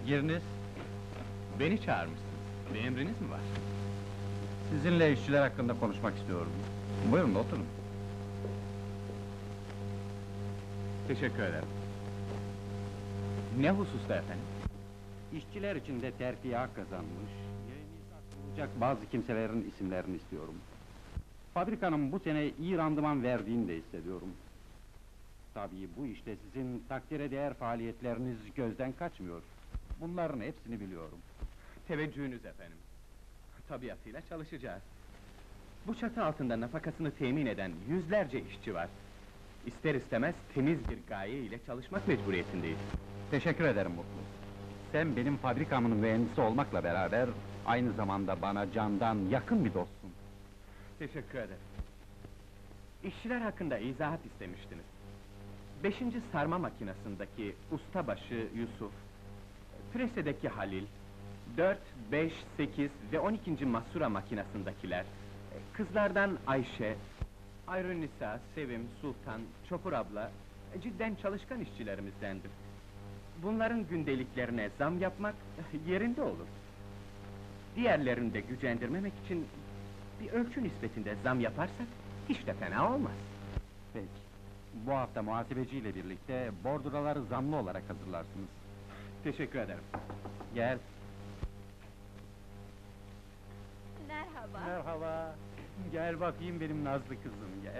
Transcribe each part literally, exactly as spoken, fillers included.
Giriniz. Beni çağırmışsınız. Bir emriniz mi var? Sizinle işçiler hakkında konuşmak istiyorum. Buyurun, oturun. Teşekkür ederim. Ne hususta efendim? İşçiler içinde terfiye hak kazanmış, yayını olacak bazı kimselerin isimlerini istiyorum. Fabrikanın bu sene iyi randıman verdiğini de hissediyorum. Tabii bu işte sizin takdire değer faaliyetleriniz gözden kaçmıyor. Bunların hepsini biliyorum. Teveccühünüz efendim. Tabiatıyla çalışacağız. Bu çatı altında nafakasını temin eden yüzlerce işçi var. İster istemez temiz bir gaye ile çalışmak mecburiyetindeyiz. Teşekkür ederim Mutlu. Sen benim fabrikamın mühendisi olmakla beraber, aynı zamanda bana candan yakın bir dostsun. Teşekkür ederim. İşçiler hakkında izahat istemiştiniz. Beşinci sarma makinesindeki ustabaşı Yusuf, Prese'deki Halil, dört, beş, sekiz ve on ikinci masura makinesindekiler, kızlardan Ayşe, Ayrunisa, Sevim, Sultan, Çopur abla, cidden çalışkan işçilerimizdendir. Bunların gündeliklerine zam yapmak yerinde olur. Diğerlerini de gücendirmemek için bir ölçü nispetinde zam yaparsak hiç de fena olmaz. Peki. Bu hafta muhasebeciyle birlikte borduraları zamlı olarak hazırlarsınız. Teşekkür ederim. Gel. Merhaba. Merhaba. Gel bakayım benim nazlı kızım, gel.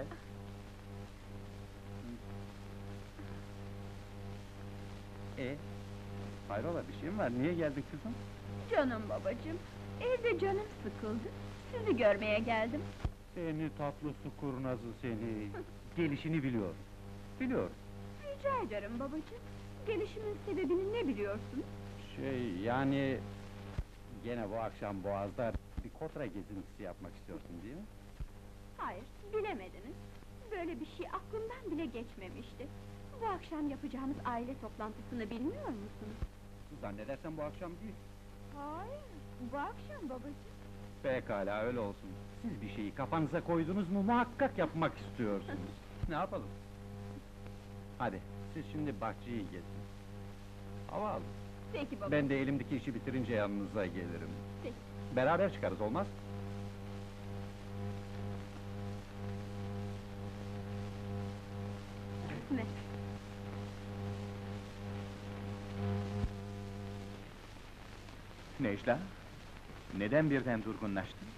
E, hayrola, bir şey mi var? Niye geldin kızım? Canım babacığım, evde canım sıkıldı. Sizi görmeye geldim. Seni tatlı su kurnazı seni. Gelişini biliyorum. Biliyorum. Rica ederim babacığım. Gelişimin sebebini ne biliyorsun? Şey, yani... Gene bu akşam Boğaz'da bir kotra gezintisi yapmak istiyorsun değil mi? Hayır, bilemediniz. Böyle bir şey aklımdan bile geçmemişti. Bu akşam yapacağımız aile toplantısını bilmiyor musunuz? Zannedersem bu akşam değil. Hayır, bu akşam babacığım. Pekala, öyle olsun. Siz bir şeyi kafanıza koydunuz mu muhakkak yapmak istiyorsunuz. Ne yapalım? Hadi, siz şimdi bahçeyi gezin. Hava alın. Peki baba. Ben de elimdeki işi bitirince yanınıza gelirim. Peki. Beraber çıkarız, olmaz? Ne? Necla, neden birden durgunlaştın?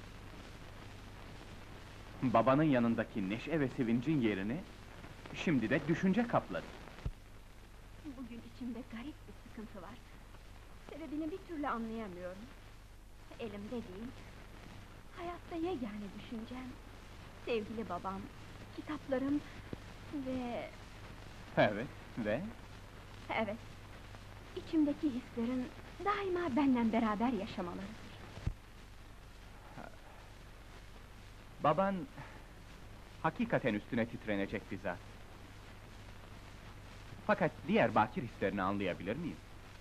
Babanın yanındaki neşe ve sevincin yerini şimdi de düşünce kapladı. Bugün içimde garip bir sıkıntı var. Sebebini bir türlü anlayamıyorum. Elimde değil. Hayatta yegane düşüncem, sevgili babam, kitaplarım ve... Evet, ve? Evet, içimdeki hislerin daima benimle beraber yaşamalarıdır. Baban... hakikaten üstüne titrenecek bir zat. Fakat diğer bakir hislerini anlayabilir miyim?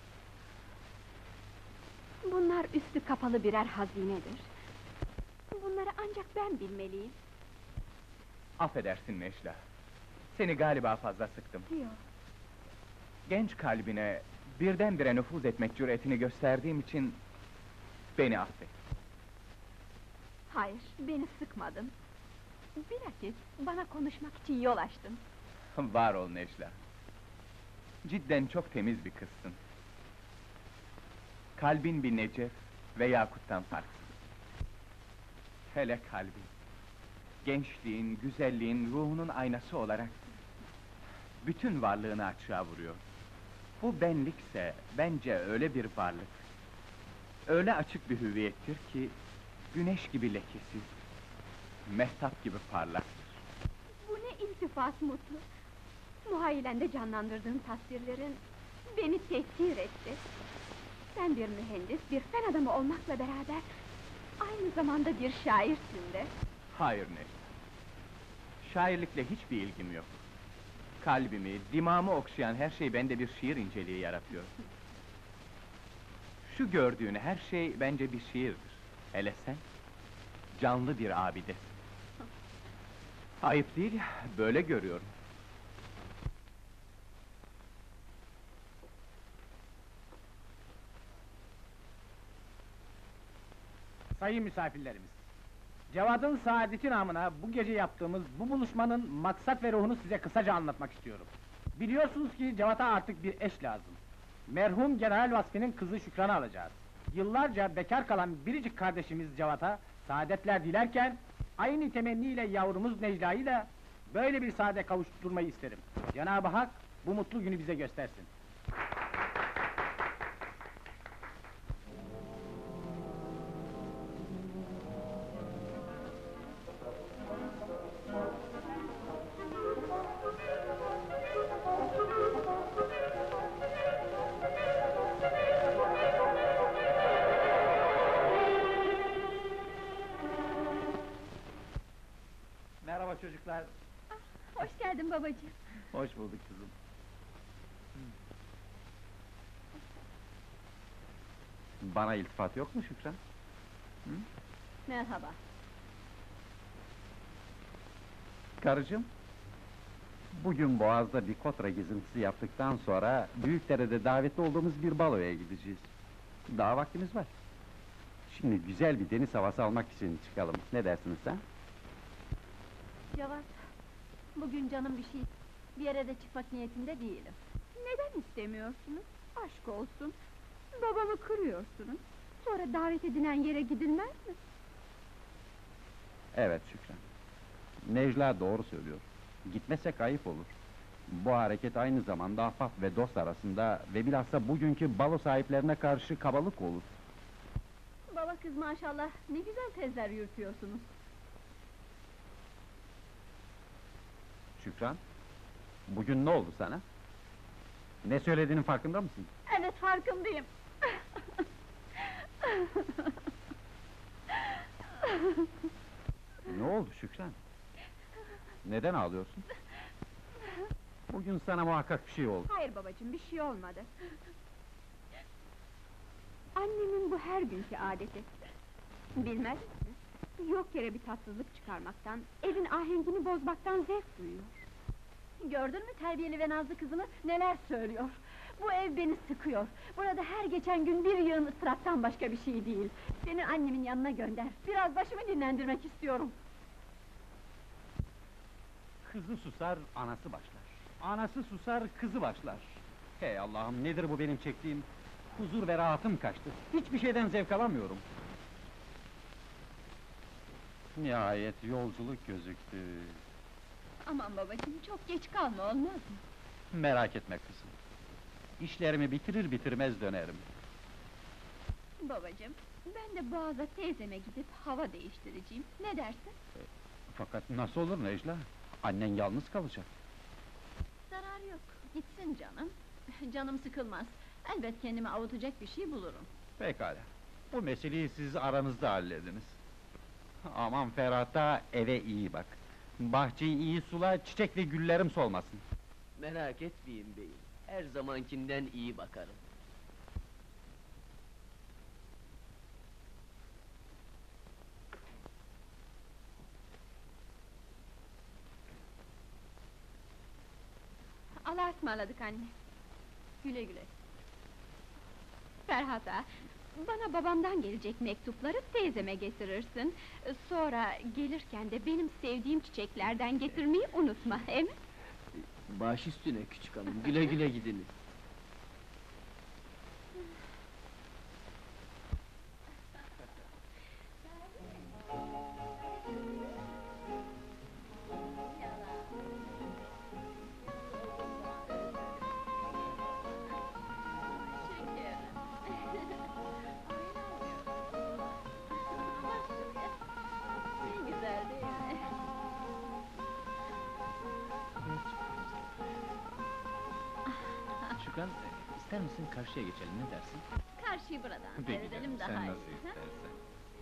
Bunlar üstü kapalı birer hazinedir. Bunları ancak ben bilmeliyim. Affedersin Necla. Seni galiba fazla sıktım. Yok, Genç kalbine birdenbire nüfuz etmek cüretini gösterdiğim için... beni affet. hayır, beni sıkmadın. Bilakis bana konuşmak için yol açtın. Var ol Necla. Cidden çok temiz bir kızsın. Kalbin bir necef ve yakuttan farksız. Hele kalbin. Gençliğin, güzelliğin, ruhunun aynası olarak... bütün varlığını açığa vuruyor. Bu benlikse, bence öyle bir varlık. Öyle açık bir hüviyettir ki... güneş gibi lekesiz, mehtap gibi parlaktır. Bu ne iltifat Mutlu! Muhayyilende canlandırdığın tasvirlerin beni tesir etti. Sen bir mühendis, bir fen adamı olmakla beraber... aynı zamanda bir şairsin de. Hayır Necla. Şairlikle hiçbir ilgim yok. Kalbimi, dimağımı okşayan her şey bende bir şiir inceliği yaratıyor. Şu gördüğün her şey bence bir şiirdir. Hele sen, canlı bir abidesin. Ayıp değil, böyle görüyorum. sayın misafirlerimiz. Cevat'ın saadeti namına bu gece yaptığımız bu buluşmanın maksat ve ruhunu size kısaca anlatmak istiyorum. Biliyorsunuz ki Cevat'a artık bir eş lazım. Merhum General Vasfi'nin kızı Şükran'ı alacağız. Yıllarca bekar kalan biricik kardeşimiz Cevat'a saadetler dilerken, aynı temenniyle yavrumuz Necla'yı da böyle bir saade kavuşturmayı isterim. Cenab-ı Hak bu mutlu günü bize göstersin. Merhaba çocuklar. Hoş geldin babacığım. Hoş bulduk kızım. Bana iltifat yok mu Şükran? Merhaba. Karıcığım, bugün Boğaz'da bir kotra gezintisi yaptıktan sonra Büyükdere'de davetli olduğumuz bir baloya gideceğiz. Daha vaktimiz var. Şimdi güzel bir deniz havası almak için çıkalım. Ne dersiniz ha? Cevat, bugün canım bir şey... Bir yere de çıkmak niyetinde değilim. Neden istemiyorsunuz? Aşk olsun. Babamı kırıyorsunuz. Sonra davet edilen yere gidilmez mi? Evet Şükran. Necla doğru söylüyor. Gitmesek ayıp olur. Bu hareket aynı zamanda ahbap ve dost arasında ve bilhassa bugünkü balo sahiplerine karşı kabalık olur. Baba kız maşallah ne güzel tezler yürütüyorsunuz. Şükran, bugün ne oldu sana? Ne söylediğinin farkında mısın? Evet farkındayım. Ne oldu Şükran? Neden ağlıyorsun? Bugün sana muhakkak bir şey oldu. Hayır babacığım, bir şey olmadı. Annemin bu her günkü adeti. Bilmez misin? Yok yere bir tatsızlık çıkarmaktan, evin ahengini bozmaktan zevk duyuyor. Gördün mü terbiyeli ve nazlı kızını neler söylüyor? Bu ev beni sıkıyor. Burada her geçen gün bir yığın ıstıraptan başka bir şey değil. Seni annemin yanına gönder. Biraz başımı dinlendirmek istiyorum. Kızı susar, anası başlar. Anası susar, kızı başlar. Hey Allah'ım, nedir bu benim çektiğim? Huzur ve rahatım kaçtı. Hiçbir şeyden zevk alamıyorum. Nihayet yolculuk gözüktü. Aman babacığım, çok geç kalma olmaz mı? Merak etme kızım. İşlerimi bitirir bitirmez dönerim. Babacığım, ben de Boğaz'a teyzeme gidip hava değiştireceğim. Ne dersin? Fakat nasıl olur Necla? Annen yalnız kalacak. Zarar yok, gitsin canım. Canım sıkılmaz. Elbet kendime avutacak bir şey bulurum. Pekala. Bu meseleyi siz aranızda hallediniz. Aman Ferhat'a eve iyi bak. Bahçeyi iyi sula, çiçek ve güllerim solmasın. Merak etmeyin beyim, her zamankinden iyi bakarım. Allah'a ısmarladık anne. Güle güle. Ferhat ağa, bana babamdan gelecek mektupları teyzeme getirirsin. Sonra gelirken de benim sevdiğim çiçeklerden getirmeyi unutma, he mi? Baş üstüne küçük hanım, güle güle gidiniz. Ne güzel değil mi? Şükran, ister misin karşıya geçelim, ne dersin? Karşıyı buradan seyredelim daha sen iyi. nasıl ha? istersen.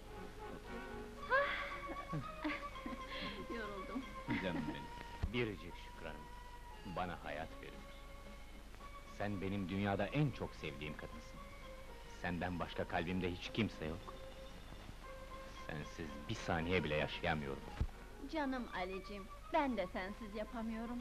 Yoruldum. Canım benim. Biricik Şükran'ım, bana hayat veriyor. Sen benim dünyada en çok sevdiğim kadınsın. Senden başka kalbimde hiç kimse yok. Sensiz bir saniye bile yaşayamıyorum. Canım Ali'cim, ben de sensiz yapamıyorum.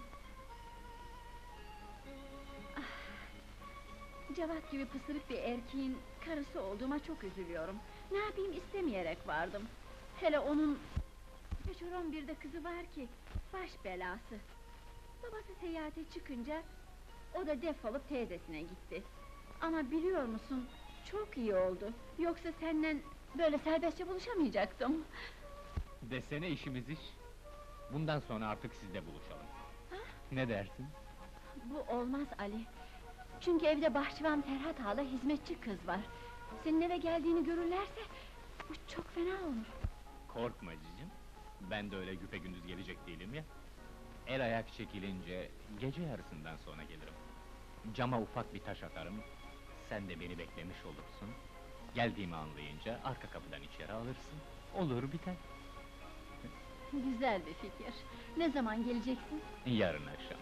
Ah, Cevat gibi pısırık bir erkeğin karısı olduğuma çok üzülüyorum. Ne yapayım, istemeyerek vardım. Hele onun... Beşoron bir de kızı var ki, baş belası. Babası seyahate çıkınca, o da defolup teyzesine gitti. Ama biliyor musun, çok iyi oldu. Yoksa seninle böyle serbestçe buluşamayacaktım. Desene işimiz iş. Bundan sonra artık sizde buluşalım. Ha? Ne dersin? Bu olmaz Ali. Çünkü evde bahçıvan Ferhat Ağa'la hizmetçi kız var. Senin eve geldiğini görürlerse, bu çok fena olur. Korkma cicim. Ben de öyle güpegündüz gelecek değilim ya. El ayak çekilince, gece yarısından sonra gelirim. Cama ufak bir taş atarım, sen de beni beklemiş olursun. Geldiğimi anlayınca, arka kapıdan içeri alırsın. Olur biter. Güzel bir fikir. Ne zaman geleceksin? Yarın akşam.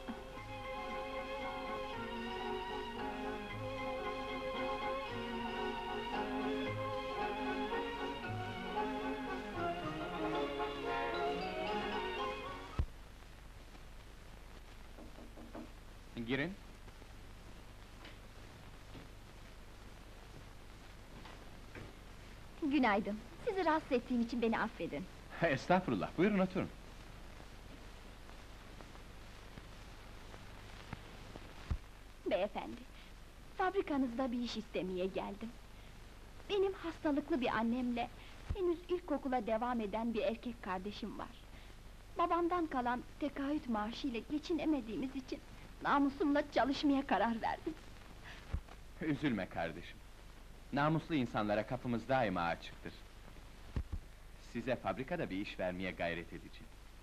Girin. Günaydın. Sizi rahatsız ettiğim için beni affedin. Estağfurullah, buyurun oturun. Beyefendi, fabrikanızda bir iş istemeye geldim. Benim hastalıklı bir annemle, henüz ilkokula devam eden bir erkek kardeşim var. Babamdan kalan tekaüt maaşıyla geçinemediğimiz için, namusumla çalışmaya karar verdim. Üzülme kardeşim. Namuslu insanlara kapımız daima açıktır. Size fabrikada bir iş vermeye gayret edeceğim.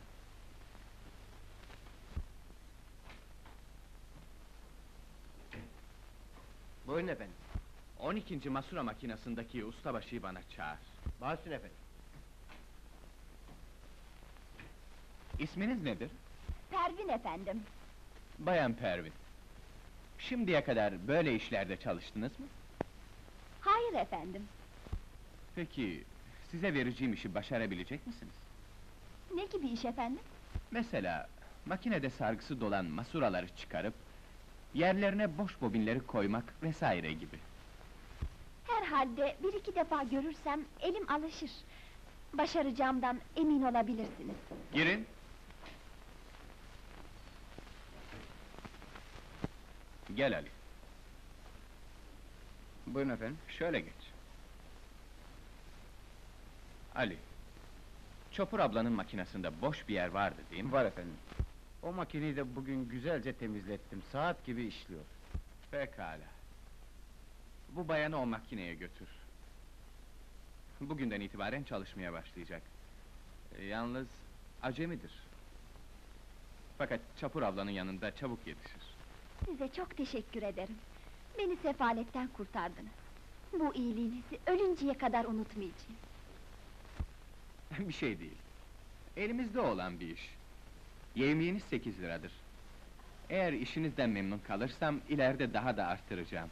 Buyurun efendim. on ikinci masura makinasındaki ustabaşıyı bana çağır. Bağışsın efendim. İsminiz nedir? Pervin efendim. Bayan Pervin. Şimdiye kadar böyle işlerde çalıştınız mı? Hayır efendim. Peki, size vereceğim işi başarabilecek misiniz? Ne gibi iş efendim? Mesela, makinede sargısı dolan masuraları çıkarıp, yerlerine boş bobinleri koymak vesaire gibi. Herhalde bir iki defa görürsem elim alışır. Başaracağımdan emin olabilirsiniz. Girin. Gel Ali. Buyurun efendim. Şöyle geç. Ali, Çopur ablanın makinesinde boş bir yer vardı değil mi? Var efendim. O makineyi de bugün güzelce temizlettim. Saat gibi işliyor. Pekala. Bu bayanı o makineye götür. Bugünden itibaren çalışmaya başlayacak. E, yalnız acemidir. Fakat Çapur ablanın yanında çabuk yetişir. Size çok teşekkür ederim. Beni sefaletten kurtardınız. Bu iyiliğinizi ölünceye kadar unutmayacağım. Bir şey değil. Elimizde olan bir iş. Yevmiyeniz sekiz liradır. Eğer işinizden memnun kalırsam, ileride daha da arttıracağım.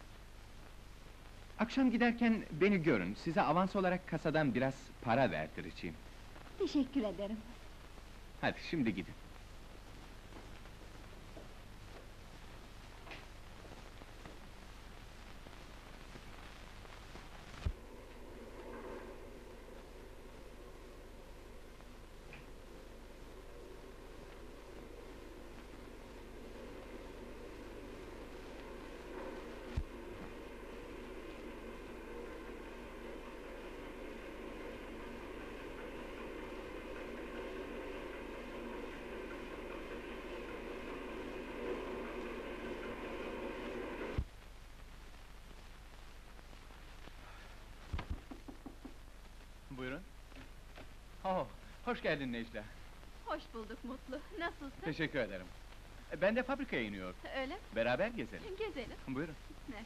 Akşam giderken beni görün, size avans olarak kasadan biraz para verdireceğim. Teşekkür ederim. Hadi, şimdi gidin. Buyurun. Oh, hoş geldin Necla. Hoş bulduk Mutlu. Nasılsın? Teşekkür ederim. E, Ben de fabrikaya iniyor. Öyle mi? Beraber gezelim. Gezelim. Buyurun. Ver.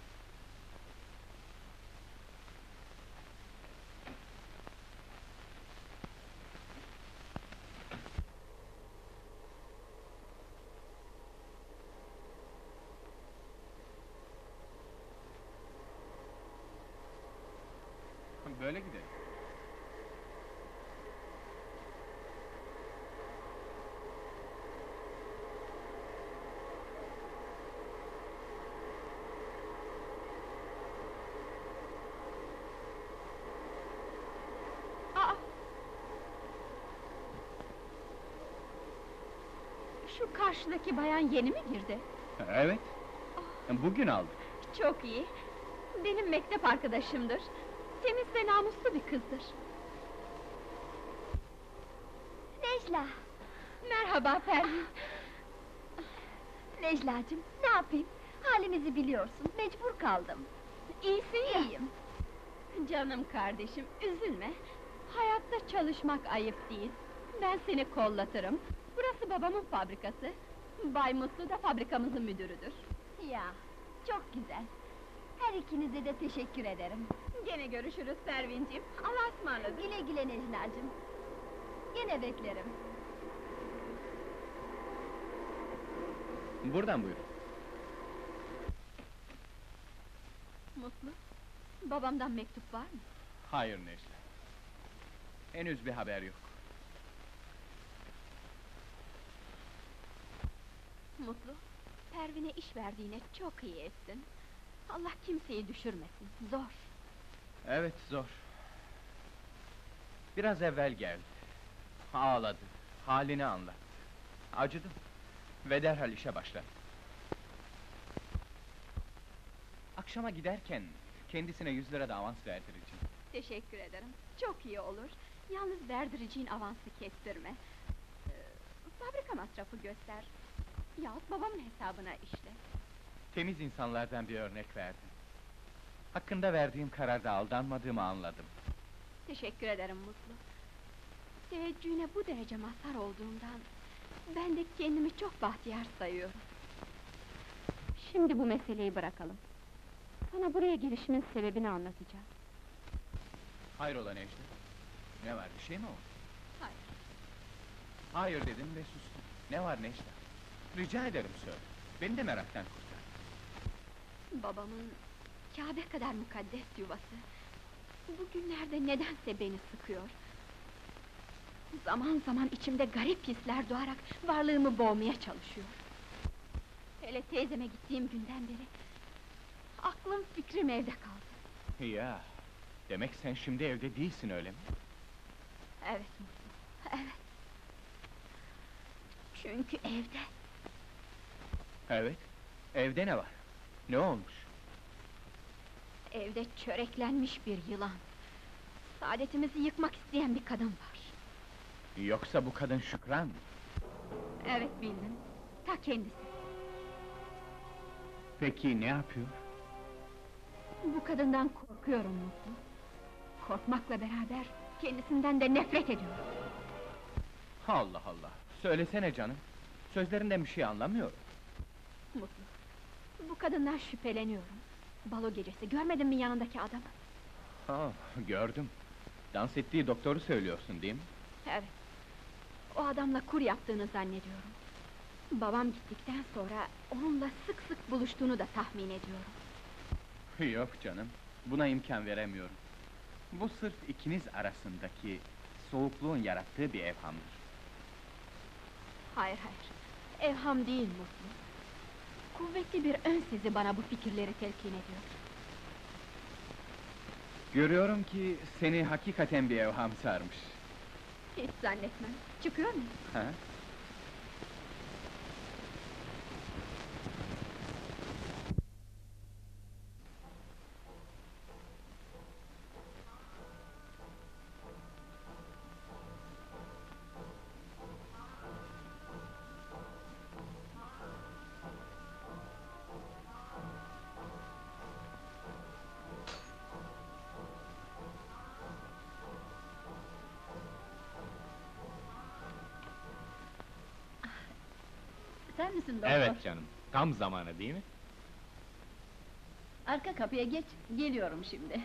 Böyle gidelim. Karşıdaki bayan yeni mi girdi? Evet. Bugün aldık. Çok iyi. Benim mektep arkadaşımdır. Temiz ve namuslu bir kızdır. Necla! Merhaba Pervin! Neclacığım, ne yapayım? Halimizi biliyorsun, mecbur kaldım. İyisin ya! İyiyim. Canım kardeşim, üzülme. Hayatta çalışmak ayıp değil. Ben seni kollatırım. Burası babamın fabrikası. Bay Mutlu da fabrikamızın müdürüdür. Ya, çok güzel. Her ikinize de teşekkür ederim. Gene görüşürüz Pervinciğim. Allah'a ısmarladık. Güle güle Necla'cığım. Gene beklerim. Buradan buyurun. Mutlu, babamdan mektup var mı? Hayır Necla. Henüz bir haber yok. Mutlu, Pervin'e iş verdiğine çok iyi ettin. Allah kimseyi düşürmesin, zor. Evet, zor. Biraz evvel geldi. Ağladı, halini anlattı. Acıdım. Ve derhal işe başladı. Akşama giderken kendisine yüz lira da avans verdireceğim. Teşekkür ederim, çok iyi olur. Yalnız verdireceğin avansı kestirme. Ee, fabrika masrafı göster. Yahut babamın hesabına işle. Temiz insanlardan bir örnek verdim. Hakkında verdiğim kararda aldanmadığımı anladım. Teşekkür ederim Mutlu. Teveccühüne bu derece mazhar olduğundan... ...ben de kendimi çok bahtiyar sayıyorum. Şimdi bu meseleyi bırakalım. Sana buraya gelişimin sebebini anlatacağım. Hayrola Necla? Ne var, bir şey mi oldu? Hayır. Hayır dedim ve sustum. Ne var Necla? Rica ederim söyle. Beni de meraktan kurtar. Babamın... Kâbe kadar mukaddes yuvası... Bugünlerde nedense beni sıkıyor. Zaman zaman içimde garip hisler doğarak varlığımı boğmaya çalışıyor. Hele teyzeme gittiğim günden beri... Aklım fikrim evde kaldı. Ya, demek sen şimdi evde değilsin öyle mi? Evet Mutlu, evet. Çünkü evde... Evet, evde ne var? Ne olmuş? Evde çöreklenmiş bir yılan. Saadetimizi yıkmak isteyen bir kadın var. Yoksa bu kadın Şükran mı? Evet bildin, ta kendisi. Peki ne yapıyor? Bu kadından korkuyorum Mutlu. Korkmakla beraber kendisinden de nefret ediyorum. Allah Allah, söylesene canım. Sözlerinden bir şey anlamıyorum. Mutlu, bu kadından şüpheleniyorum. Balo gecesi, görmedin mi yanındaki adamı? Ha, gördüm. Dans ettiği doktoru söylüyorsun değil mi? Evet. O adamla kur yaptığını zannediyorum. Babam gittikten sonra onunla sık sık buluştuğunu da tahmin ediyorum. Yok canım, buna imkan veremiyorum. Bu sırf ikiniz arasındaki soğukluğun yarattığı bir evhamdır. Hayır hayır, evham değil Mutlu. Kuvvetli bir ön sezi bana bu fikirleri telkin ediyor. Görüyorum ki seni hakikaten bir evham sarmış. Hiç zannetmem. Çıkıyor muyum? Ha? Sen misin doktor? Evet canım, tam zamanı değil mi? Arka kapıya geç, geliyorum şimdi.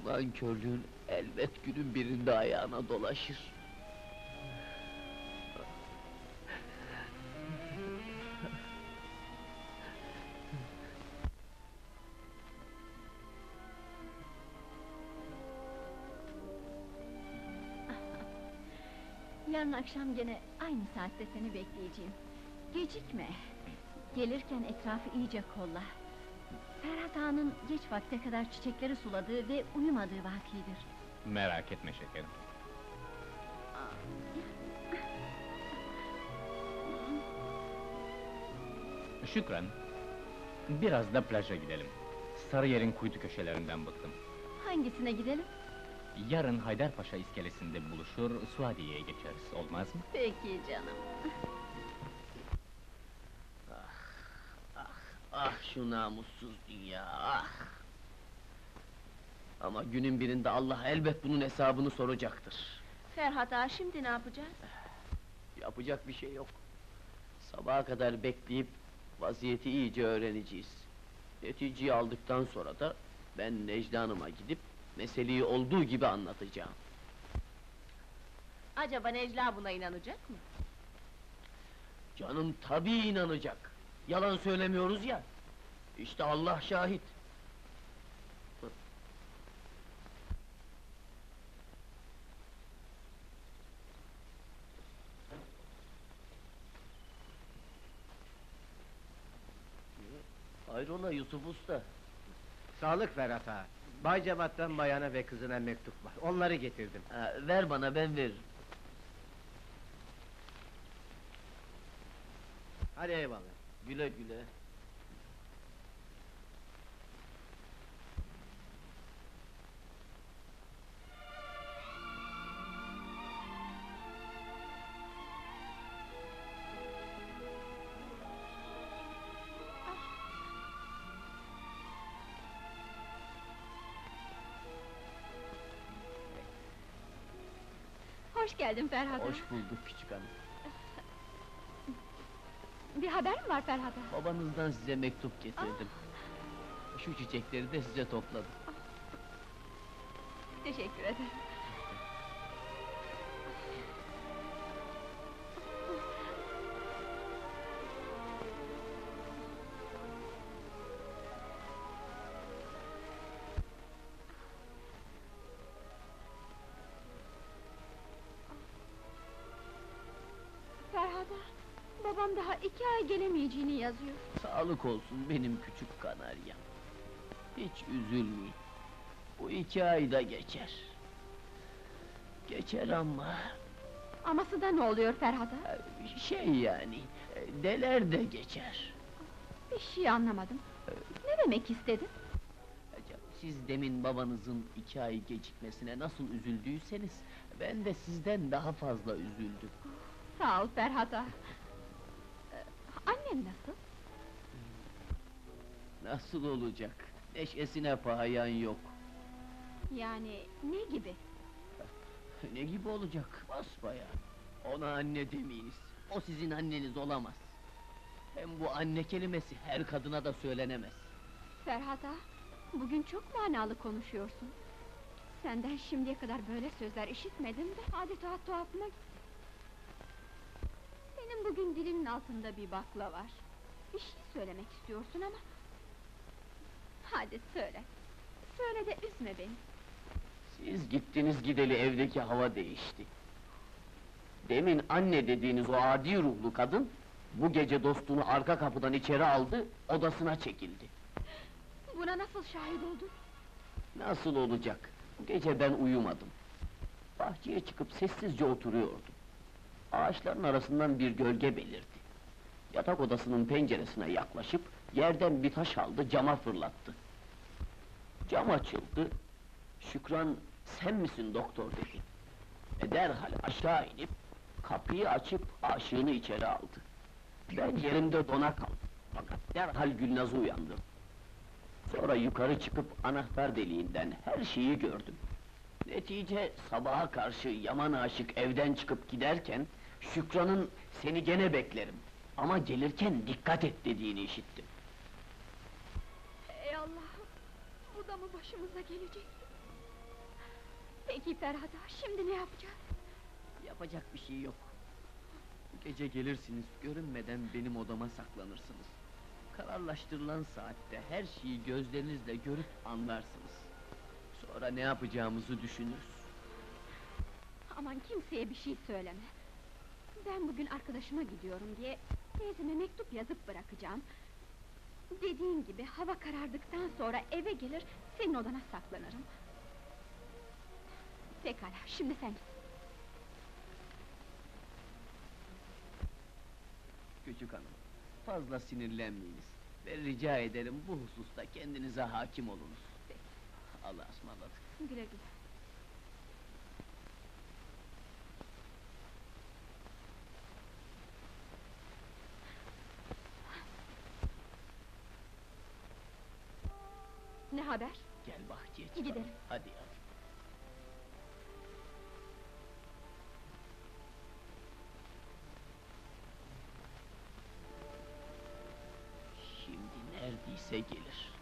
Nankörlüğün elbet günün birinde ayağına dolaşır. Yarın akşam gene aynı saatte seni bekleyeceğim. Gecikme. Gelirken etrafı iyice kolla. Ferhat Ağa'nın geç vakte kadar çiçekleri suladığı ve uyumadığı vakidir. Merak etme şekerim. Şükran, biraz da plaja gidelim. Sarıyer'in kuytu köşelerinden bıktım. Hangisine gidelim? Yarın Haydarpaşa iskelesinde buluşur, Suadiye'ye geçeriz, olmaz mı? Peki canım. Ah şu namussuz dünya, ah! Ama günün birinde Allah elbet bunun hesabını soracaktır. Ferhat Ağa, şimdi ne yapacağız? Yapacak bir şey yok. Sabaha kadar bekleyip vaziyeti iyice öğreneceğiz. Neticeyi aldıktan sonra da ben Necla Hanım'a gidip meseleyi olduğu gibi anlatacağım. Acaba Necla buna inanacak mı? Canım tabii inanacak. Yalan söylemiyoruz ya. İşte Allah şahit. Hayrola Yusuf Usta? Sağlık Ferhat ağa. Bay Cevat'tan bayana ve kızına mektup var. Onları getirdim. Ha, ver bana, ben veririm. Hadi eyvallah. Güle güle. Hoş geldin Ferhat Ağa. Hoş bulduk küçük hanım. Bir haber mi var Ferhat Ağa? Babanızdan size mektup getirdim. Şu çiçekleri de size topladım. Teşekkür ederim. Ferhat Ağa, babam daha iki ay gelemeyeceğini yazıyor. Sağlık olsun benim küçük kanaryam. Hiç üzülmeyin. Bu iki ayda geçer. Geçer ama... Aması da ne oluyor Ferhat Ağa? e, Şey yani, e, deler de geçer. Bir şey anlamadım. Ne demek istedin? Acaba siz demin babanızın iki ay gecikmesine nasıl üzüldüyseniz... ...ben de sizden daha fazla üzüldüm. Sağ ol Ferhat Ağa. Ee, Annem nasıl? Nasıl olacak? Neşesine pahayan yok. Yani ne gibi? Ne gibi olacak? Basbayağı. Ona anne demeyiniz. O sizin anneniz olamaz. Hem bu anne kelimesi her kadına da söylenemez. Ferhat Ağa, bugün çok manalı konuşuyorsun. Senden şimdiye kadar böyle sözler işitmedim de adeta tuhafıma gitti. Senin bugün dilinin altında bir bakla var. Bir şey söylemek istiyorsun ama... Hadi söyle. Söyle de üzme beni. Siz gittiniz gideli evdeki hava değişti. Demin anne dediğiniz o adi ruhlu kadın... ...bu gece dostunu arka kapıdan içeri aldı, odasına çekildi. Buna nasıl şahit oldun? Nasıl olacak? Bu gece ben uyumadım. Bahçeye çıkıp sessizce oturuyordum. Ağaçların arasından bir gölge belirdi. Yatak odasının penceresine yaklaşıp... ...yerden bir taş aldı, cama fırlattı. Cam açıldı. Şükran, sen misin doktor dedi. E derhal aşağı inip... ...kapıyı açıp aşığını içeri aldı. Ben yerimde dona kaldım. Fakat derhal Gülnaz'ı uyandım. Sonra yukarı çıkıp anahtar deliğinden her şeyi gördüm. Netice sabaha karşı yaman aşık evden çıkıp giderken... ...Şükran'ın seni gene beklerim ama gelirken dikkat et dediğini işittim. Ey Allah'ım! Bu da mı başımıza gelecek? Peki Ferhat ağa, şimdi ne yapacağız? Yapacak bir şey yok. Bu gece gelirsiniz, görünmeden benim odama saklanırsınız. Kararlaştırılan saatte her şeyi gözlerinizle görüp anlarsınız. Sonra ne yapacağımızı düşünürüz. Aman kimseye bir şey söyleme. Ben bugün arkadaşıma gidiyorum diye teyzeme mektup yazıp bırakacağım. Dediğin gibi hava karardıktan sonra eve gelir, senin odana saklanırım. Pekala, şimdi sen git. Küçük hanım, fazla sinirlenmeyiniz. Ve rica ederim bu hususta kendinize hakim olunuz. Peki. Allah'a ısmarladık. Güle güle. Ne haber? Gel bahçeye çıkalım. Gidelim. Hadi yavrum. Şimdi neredeyse gelir.